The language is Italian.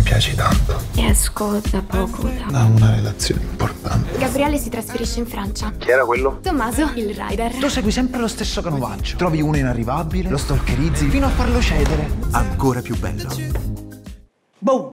piaci tanto. Esco da poco Da una relazione importante. Gabriele si trasferisce in Francia. Chi era quello? Tommaso, il rider. Tu segui sempre lo stesso canovaccio. Trovi uno inarrivabile, lo stalkerizzi fino a farlo cedere. Ancora più bello. Boom!